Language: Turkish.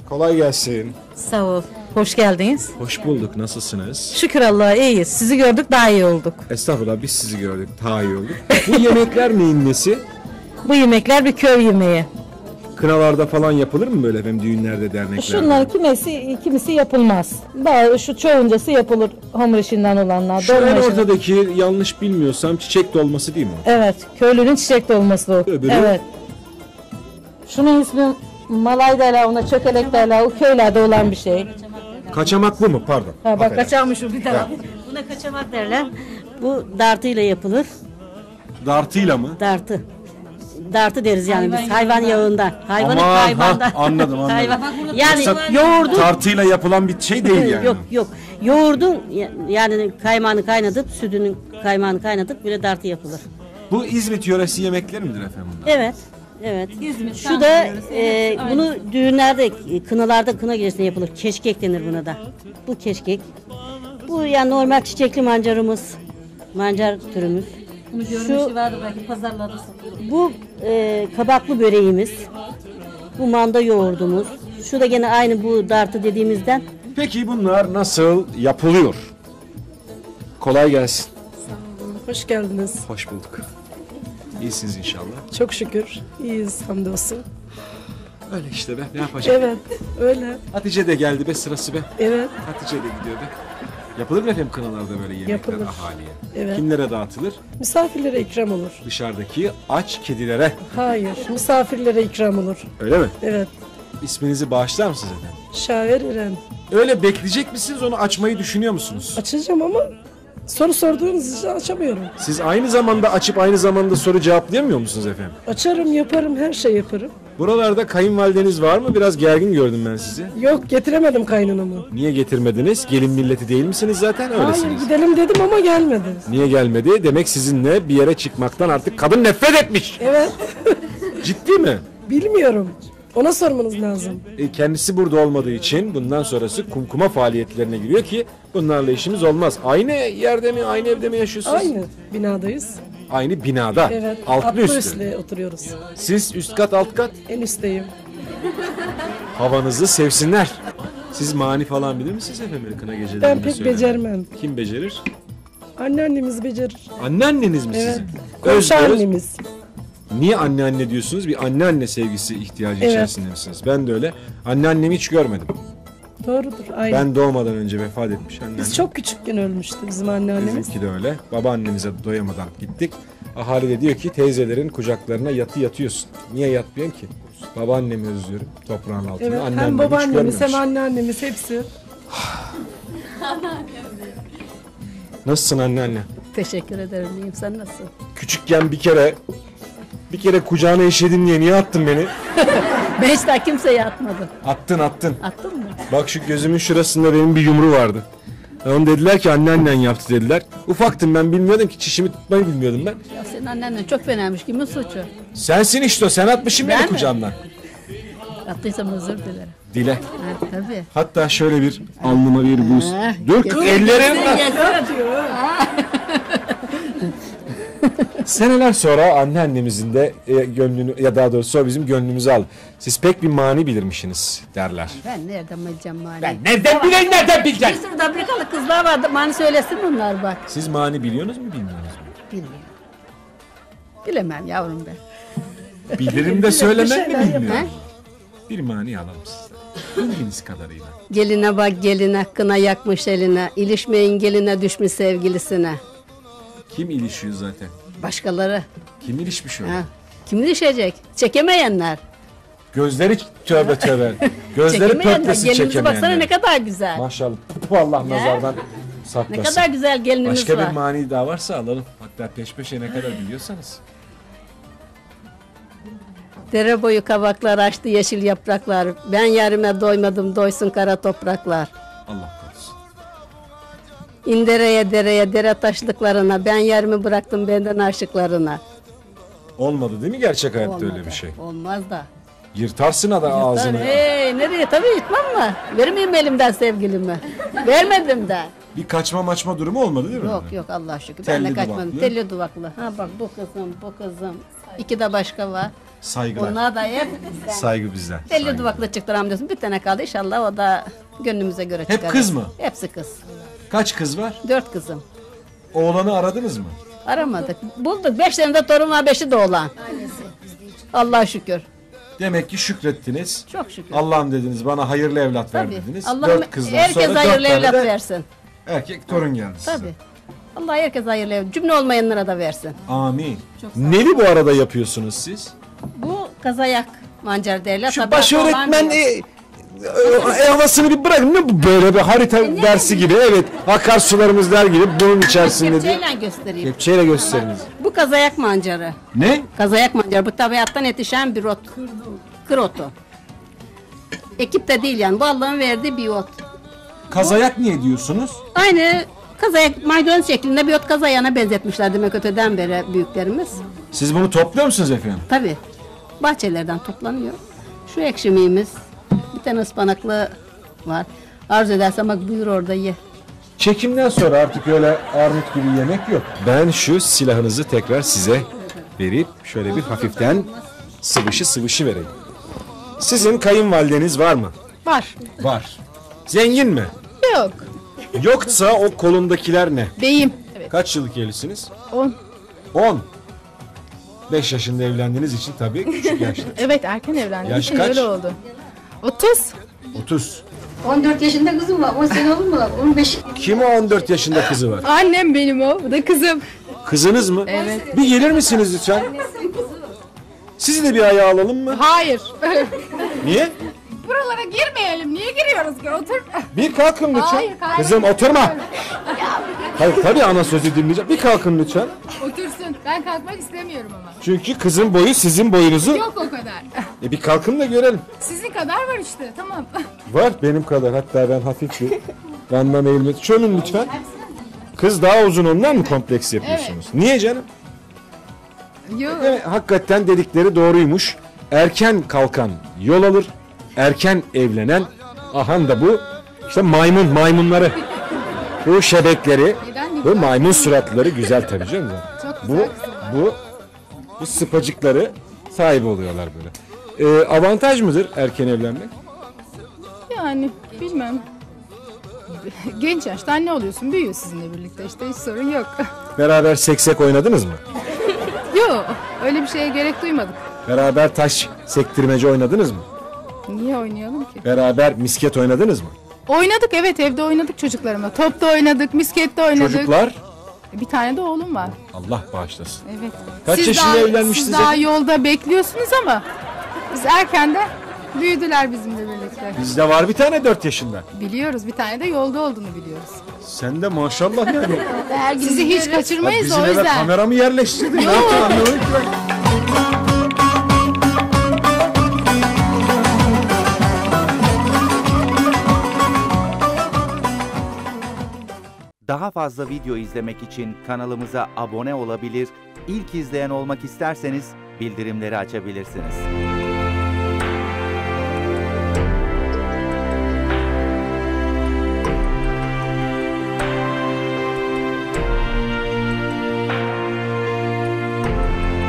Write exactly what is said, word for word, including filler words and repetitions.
Kolay gelsin. Sağ ol. Hoş geldiniz. Hoş bulduk. Nasılsınız? Şükür Allah'a iyiyiz. Sizi gördük daha iyi olduk. Estağfurullah, biz sizi gördük. Daha iyi olduk. Bu yemekler neyin nesi? Bu yemekler bir köy yemeği. Kınalarda falan yapılır mı böyle efendim, düğünlerde, derneklerde? Şunların kimisi, kimisi yapılmaz. Daha şu çoğuncası yapılır hamur işinden olanlar. Şu en dolma işinden. ortadaki, yanlış bilmiyorsam, çiçek dolması değil mi o? Evet. Köylünün çiçek dolması o. Öbürü? Evet. Şunun ismi malay derler, ona çökelek derler. O köylerde olan bir şey. Kaçamaklı mı? Pardon. Ha bak, Affedersin. kaçarmış o bir taraf. Buna kaçamak derler. Bu dartıyla yapılır. Dartıyla mı? Dartı. Dartı deriz yani Hayvan biz hayvan yağından. Hayvanın Aman, hayvandan. ha, anladım, anladım. Hayvan. Yoksa Yani yoğurdu Tartıyla yapılan bir şey değil yani. yok yok. Yoğurdun ya- yani kaymağını kaynatıp sütünün kaymağını kaynatıp böyle dartı yapılır. Bu İzmit yöresi yemekleri midir efendim bunlar? Evet. Evet. Şu da e, bunu düğünlerde, kınalarda, kına gecesinde yapılır. Keşkek denir buna da. Bu keşkek. Bu yani normal çiçekli mancarımız. Mancar türümüz. Şu belki pazarlarda satılır. Bu e, kabaklı böreğimiz. Bu manda yoğurdumuz. Şu da gene aynı bu dartı dediğimizden. Peki bunlar nasıl yapılıyor? Kolay gelsin. Hoş geldiniz. Hoş bulduk. İyisiniz inşallah. Çok şükür. İyiyiz hamdolsun. Öyle işte be, ne yapacağım? Evet, öyle. Hatice de geldi be, sırası be. Evet, Hatice de gidiyor be. Yapılır mı efendim kınalarda böyle yemekler Yapılır. ahaliye? Evet. Kimlere dağıtılır? misafirlere ikram olur. Dışarıdaki aç kedilere. Hayır, misafirlere ikram olur. Öyle mi? Evet, İsminizi bağışlar mısınız efendim? şair İrem. Öyle bekleyecek misiniz, onu açmayı düşünüyor musunuz? Açacağım ama soru sorduğunuz için açamıyorum. Siz aynı zamanda açıp aynı zamanda soru cevaplayamıyor musunuz efendim? Açarım, yaparım, her şey yaparım. Buralarda kayınvalideniz var mı? Biraz gergin gördüm ben sizi. Yok, getiremedim kaynanamı. Niye getirmediniz? Gelin milleti değil misiniz zaten? Hayır, Öylesiniz. gidelim dedim ama gelmedi. Niye gelmedi? Demek sizinle bir yere çıkmaktan artık kadın nefret etmiş. Evet, Ciddi mi? bilmiyorum. Ona sormanız lazım. E, kendisi burada olmadığı için bundan sonrası kumkuma faaliyetlerine giriyor ki bunlarla işimiz olmaz. Aynı yerde mi, aynı evde mi yaşıyorsunuz? Aynı binadayız. Aynı binada. Evet, Altlı atlı üstlü. üstle oturuyoruz. Siz üst kat, alt kat. En üstteyim. Havanızı sevsinler. Siz mani falan bilir misiniz efendim kına gecelerinde? Ben pek söylemeyi? becermem. Kim becerir? Anneannemiz becerir. Anneanneniz mi Evet. sizin? Komşu Öz öz. annemiz. Niye anneanne diyorsunuz? Bir anneanne sevgisi ihtiyacı Evet. içerisinde misiniz? Ben de öyle. Anneannemi hiç görmedim. Doğrudur. Aynı. Ben doğmadan önce vefat etmiş anneannem. Biz çok küçükken ölmüştü bizim anneannemiz. Bizimki de öyle. Babaannemize doyamadan gittik. Ahali de diyor ki teyzelerin kucaklarına yatı yatıyorsun. Niye yatmıyorsun ki? Babaannemi özlüyorum toprağın altında. Evet, Anneannemi hem hiç babaannemiz hem görmemiş. anneannemiz hepsi. Nasılsın anneanne? Teşekkür ederim. İyiyim. Sen nasılsın? Küçükken bir kere bir kere kucağına eşedim diye niye attın beni? Ben hiç daha kimseye atmadım. Attın attın. Attın mı? Bak şu gözümün şurasında benim bir yumru vardı. Onu dediler ki anneannen yaptı dediler. Ufaktım ben, bilmiyordum ki, çişimi tutmayı bilmiyordum ben. Ya senin annennen çok fenaymış. Kimin suçu? Sensin işte o, sen atmışsın beni Ben mi? kucağımdan. Attıysam özür dilerim. Dile. Ha, tabii. Hatta şöyle bir alnıma bir buz. Ha, Dur getir, kız ellerim var. Seneler sonra anneannemizin de e, gönlünü, ya daha doğrusu o bizim gönlümüzü al. Siz pek bir mani bilirmişsiniz derler. Ben nereden bileceğim mani? Ben nereden bileyim, nereden Bir bileceksin? sürü Afrikalı kızlar vardı. Mani söylesin bunlar bak. Siz mani biliyorsunuz mu, bilmiyorsunuz mu? Bilmiyorum. Bilemem yavrum ben. Bilirim de söylemem mi Ha? bilmiyorum. Bir mani alalım sizden. Bildiğiniz kadarıyla. Geline bak geline, kına yakmış eline. İlişmeyin geline düşmüş sevgilisine. Kim ilişiyor zaten? Başkaları. Kim ilişmiş öyle? Ha. Kim ilişecek? Çekemeyenler. Gözleri tövbe tövbe. Gözleri Çekemeyenler. pörtlesin Gelinimize baksana çekemeyenler. ne kadar güzel. Maşallah. Puh, Allah nazardan Ne saklasın. kadar güzel gelinimiz Başka var. bir mani daha varsa alalım. Hatta peş peşe ne kadar biliyorsanız. Dere boyu kabaklar açtı yeşil yapraklar. Ben yarime doymadım doysun kara topraklar. Allah korusun. İndereye dereye dere taşlıklarına. Ben yarimi bıraktım benden aşıklarına. Olmadı değil mi gerçek hayatta Olmadı. öyle bir şey? Olmaz da. Yırtarsın adam ağzını. Hey nereye tabii yutmam mı? Vermeyeyim elimden sevgilimi. Vermedim de. Bir kaçma maçma durumu olmadı değil mi? Yok yok Allah'a şükür. Telli ben de kaçmadım. duvaklı. Telli duvaklı. Ha bak bu kızım bu kızım. İki de başka var. Saygılar. Onlar da hep Saygı bizden. belli Saygı. duvaklı çıktıram diyorsun. Bir tane kaldı inşallah o da gönlümüze göre Hep çıkar. kız mı? Hepsi kız. Kaç kız var? Dört kızım. Oğlanı aradınız mı? Aramadık. Bulduk. Beş tane de torun var, beşi de oğlan. Allah'a şükür. Demek ki şükrettiniz. Çok şükür. Allah'ım dediniz, bana hayırlı evlat ver Tabii. dediniz. Allah'ım Dört kızdan herkes sonra hayırlı dört tane evlat de versin. erkek torun geldi size. Tabii. Allah herkes hayırlı evlat. Cümle olmayanlara da versin. Amin. Neli bu arada yapıyorsunuz siz? Bu kazayak mancar derler. Şu Tabii baş olan öğretmen bir- e, e, havasını bir bırakın. Ne bu böyle bir harita dersi gibi? Evet. Akarsularımız der gibi bunun içerisinde diye. Kepçeyle göstereyim. Kepçeyle gösteriniz. Bu kazayak mancarı. Ne? Kazayak mancarı. Bu tabiattan yetişen bir ot. Kır otu. Ekip de değil yani. Bu Allah'ın verdiği bir ot. Kazayak niye diyorsunuz? Aynı kazayak maydanoz şeklinde bir ot kazayana benzetmişler demek öteden beri büyüklerimiz. Siz bunu topluyor musunuz efendim? Tabii. Bahçelerden toplanıyor. Şu ekşimiğimiz. Bir tane ıspanaklı var. Arzu edersen bak buyur orada ye. Çekimden sonra artık öyle armut gibi yemek yok. Ben şu silahınızı tekrar size verip şöyle bir hafiften sıvışı sıvışı vereyim. Sizin kayınvalideniz var mı? Var. Var. Zengin mi? Yok. Yoksa o kolundakiler ne? Beyim. Evet. Kaç yıllık evlisiniz? On. on. beş yaşında evlendiğiniz için tabii küçük yaşta. Evet erken evlendim. Yaş için kaç? öyle oldu. otuz. otuz. on dört yaşında kızım var. on sene olur mu? on beş. Kim o on dört yaşında kızı var? Annem benim o. Bu da kızım. Kızınız mı? Evet. Bir gelir misiniz lütfen? Sizi de bir ayağa alalım mı? Hayır. Niye? Buralara girmeyelim. Niye giriyoruz ki? Otur. Bir kalkın lütfen. Hayır, hayır. Kızım oturma. Hayır tabii ana sözü dinleyeceğim. Bir kalkın lütfen. Otursun. Ben kalkmak istemiyorum ama. Çünkü kızın boyu sizin boyunuzu. Yok o kadar. E bir kalkın da görelim. Sizin kadar var işte. Tamam. Var benim kadar. Hatta ben hafif bir yandan eğilme. Çönün lütfen. Kız daha uzun ondan mı kompleks yapıyorsunuz? Niye canım? Yok. Evet, hakikaten dedikleri doğruymuş. Erken kalkan yol alır. Erken evlenen ahan da bu işte maymun maymunları. Bu şebekleri, Neden? bu maymun suratları güzel tabii canım. Çok Bu güzel kızım. bu bu sıpacıkları sahibi oluyorlar böyle. Ee, avantaj mıdır erken evlenmek? Yani bilmem. Genç yaşta anne oluyorsun. Büyüyor sizinle birlikte işte. Hiç sorun yok. Beraber seksek oynadınız mı? Yok. Öyle bir şeye gerek duymadık. Beraber taş sektirmece oynadınız mı? Niye oynayalım ki? Beraber misket oynadınız mı? Oynadık evet evde oynadık çocuklarımla. Top da oynadık, misket de oynadık. Çocuklar Bir tane de oğlum var. Allah bağışlasın. Evet. Kaç Siz yaşında daha- evlenmiştiniz Siz daha efendim? yolda bekliyorsunuz ama biz erken de büyüdüler bizimle birlikte. Bizde var bir tane dört yaşında. Biliyoruz bir tane de yolda olduğunu biliyoruz. Sen de maşallah yani. Sizi hiç kaçırmayız Bizim o eve yüzden. kamera mı yerleştirdin? Ne yaptın anlamadım ki ben. Daha fazla video izlemek için kanalımıza abone olabilir, ilk izleyen olmak isterseniz bildirimleri açabilirsiniz.